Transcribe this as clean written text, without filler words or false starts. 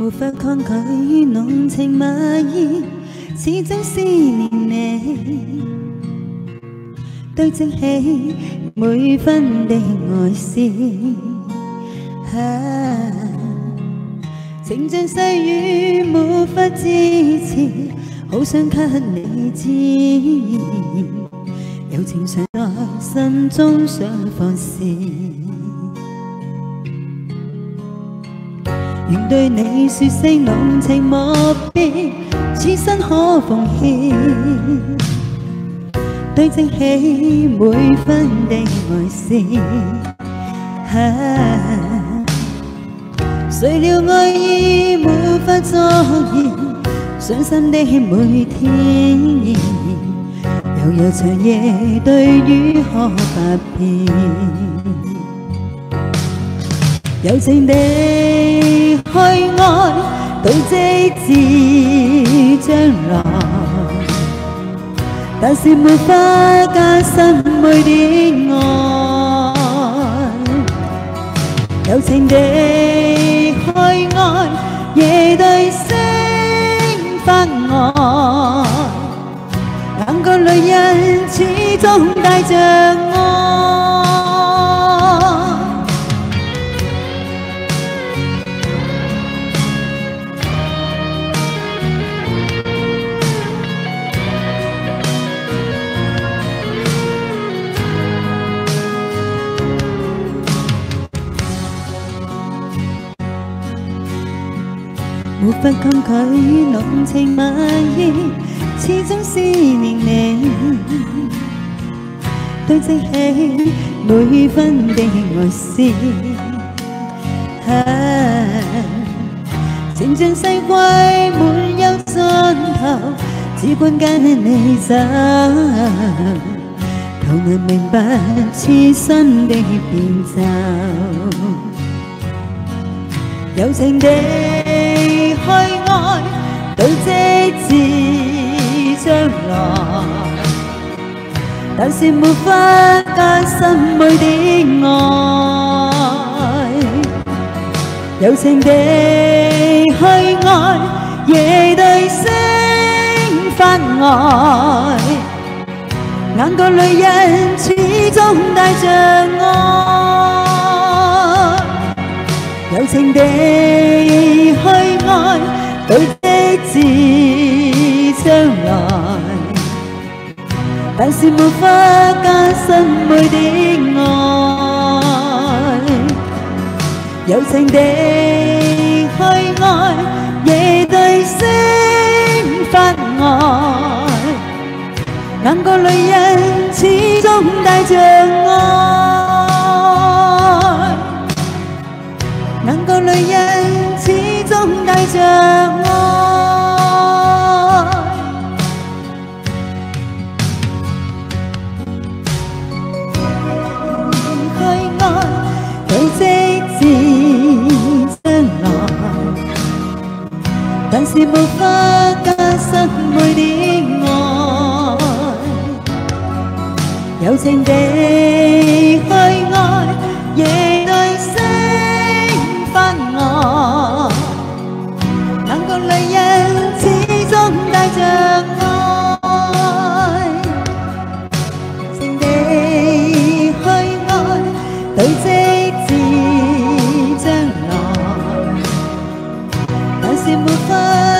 無法抗拒濃情蜜意，始終思念你，堆積起每分的愛思。情像細雨無法支持，好想給你知，有情常在心中想放肆。願對你說聲濃情莫變，此生可奉獻，堆積起每分的愛思。誰料愛意無法作言，傷心的每天，悠悠長夜對語可百遍，柔情地去愛到直至將來，但是沒法加深每點愛，柔情地去愛，夜對星發呆，眼角淚印始終帶着愛。無法抗拒濃情蜜意，始終思念你，堆積起每分的愛思。情像世季沒有盡頭，只管跟你走，求能明白痴心的變奏，柔情地去愛到直至將來，但是沒法加深每點愛，柔情地去愛，夜對星發呆，眼角淚印始終帶着愛，柔情地去愛到直至將來，但是沒法加深每點愛，柔情地去愛，夜對星發呆，眼角淚印始終帶着愛，眼角淚印始終帶着愛，去愛到直至將來，但是沒法加深每點愛，柔情地去愛，夜對星發呆，眼角淚印始終帶着愛，柔情地去愛到直至將來，但是沒法